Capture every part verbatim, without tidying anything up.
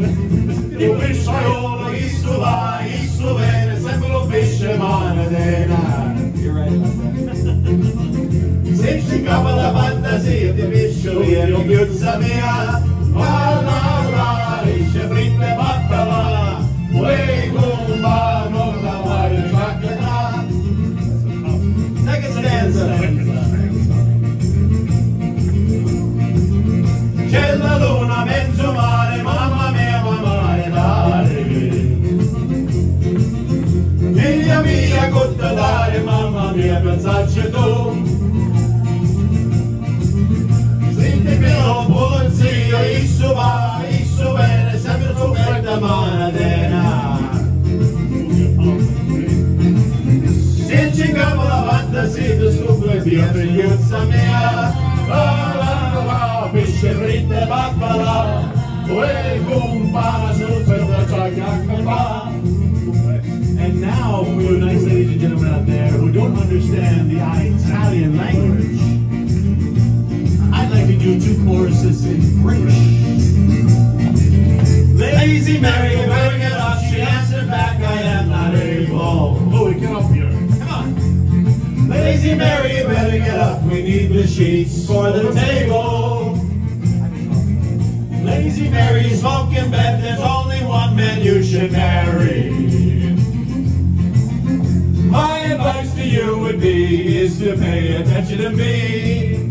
Il pesciaiolo, il su va, il su viene, sembra un pesce manadena. Se ci cava la fantasia di pesciolieri, chiuzza mia, la la la, risce fritta e battala, uè gumba, non la vai, ciacca. Second stanza. C'è la luna mezzo mare, mamma mia, mamma mia, dare. Figlia mia, cotta dare, mamma mia, pensarci tu. Senti però, polizia, isso va, isso bene, sempre su fredda manadena. Se ci cava la fantasia, tu scopri via, figliuzza mia. La la la, pesce fritta e baccalà, uè gumba, sul ferro ciacca. And now, for you nice ladies and gentlemen out there who don't understand the Italian language, I'd like to do two choruses in French. Lazy Mary, you better get up. She answered back, I am not able. Louie, get up here. Come on. Lazy Mary, you better get up. We need the sheets for the table. Lazy Mary, smoke in bed. There's only one man you should marry. My advice to you would be is to pay attention to me.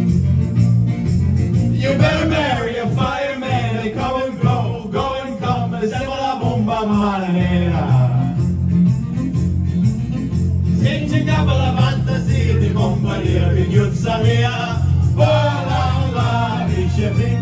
You better marry a fireman. They come and go, go and come. Assemble la bomba marinera. Se ci cava la fantasia di compagnia, figliuzza mia. Oh la la, dice